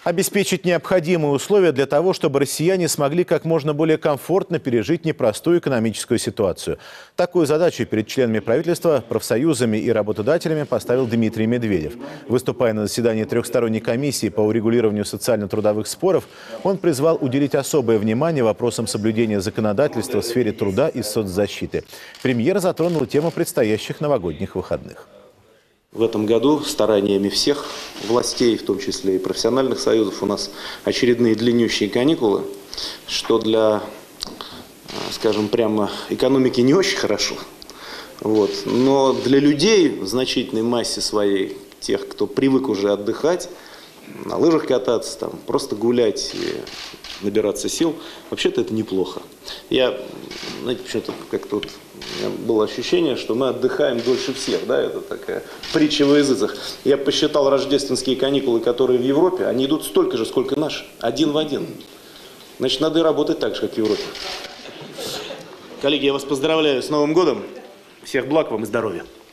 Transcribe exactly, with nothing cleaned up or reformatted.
Обеспечить необходимые условия для того, чтобы россияне смогли как можно более комфортно пережить непростую экономическую ситуацию. Такую задачу перед членами правительства, профсоюзами и работодателями поставил Дмитрий Медведев. Выступая на заседании трехсторонней комиссии по урегулированию социально-трудовых споров, он призвал уделить особое внимание вопросам соблюдения законодательства в сфере труда и соцзащиты. Премьер затронул тему предстоящих новогодних выходных. В этом году стараниями всех властей, в том числе и профессиональных союзов, у нас очередные длиннющие каникулы, что для, скажем прямо, экономики не очень хорошо. Вот. Но для людей в значительной массе своей, тех, кто привык уже отдыхать, на лыжах кататься, там, просто гулять и набираться сил, вообще-то это неплохо. Я, знаете, почему-то как-то вот у меня было ощущение, что мы отдыхаем дольше всех, да, это такая притча во языцах. Я посчитал рождественские каникулы, которые в Европе, они идут столько же, сколько наши, один в один. Значит, надо и работать так же, как в Европе. Коллеги, я вас поздравляю с Новым годом, всех благ вам и здоровья.